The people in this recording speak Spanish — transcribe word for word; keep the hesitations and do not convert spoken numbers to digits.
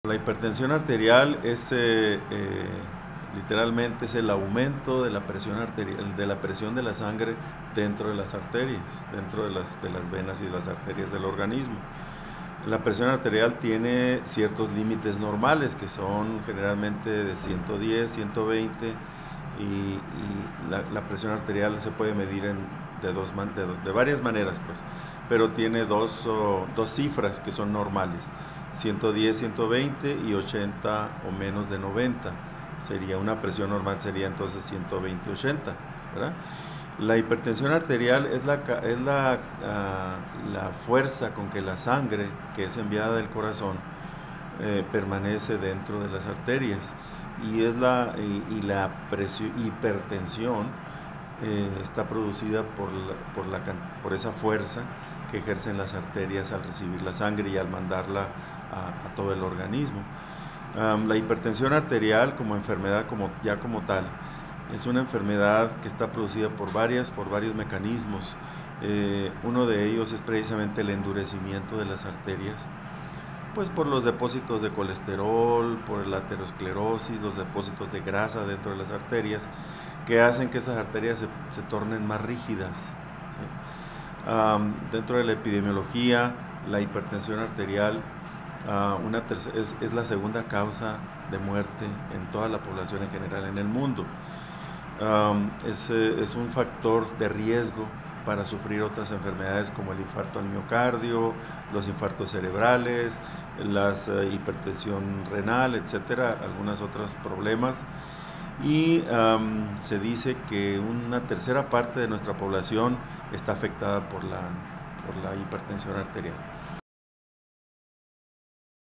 La hipertensión arterial es eh, eh, literalmente es el aumento de la presión arterial, de la presión de la sangre dentro de las arterias, dentro de las, de las venas y de las arterias del organismo. La presión arterial tiene ciertos límites normales que son generalmente de ciento diez, ciento veinte y, y la, la presión arterial se puede medir en, de, dos, de, de varias maneras, pues, pero tiene dos, oh, dos cifras que son normales, ciento diez, ciento veinte y ochenta o menos de noventa. Sería una presión normal, sería entonces ciento veinte, ochenta, ¿verdad? La hipertensión arterial es la, es la, uh, la fuerza con que la sangre que es enviada del corazón eh, permanece dentro de las arterias y, es la, y, y la presión, hipertensión eh, está producida por, la, por, la, por esa fuerza que ejercen las arterias al recibir la sangre y al mandarla a, a todo el organismo. Um, la hipertensión arterial como enfermedad como, ya como tal es una enfermedad que está producida por, varias, por varios mecanismos. Eh, uno de ellos es precisamente el endurecimiento de las arterias, pues por los depósitos de colesterol, por la aterosclerosis, los depósitos de grasa dentro de las arterias, que hacen que esas arterias se, se tornen más rígidas, ¿sí? Um, dentro de la epidemiología, la hipertensión arterial uh, una es, es la segunda causa de muerte en toda la población en general en el mundo. Um, es, es un factor de riesgo para sufrir otras enfermedades como el infarto al miocardio, los infartos cerebrales, la uh, hipertensión renal, etcétera, algunos otros problemas. Y um, se dice que una tercera parte de nuestra población está afectada por la, por la hipertensión arterial.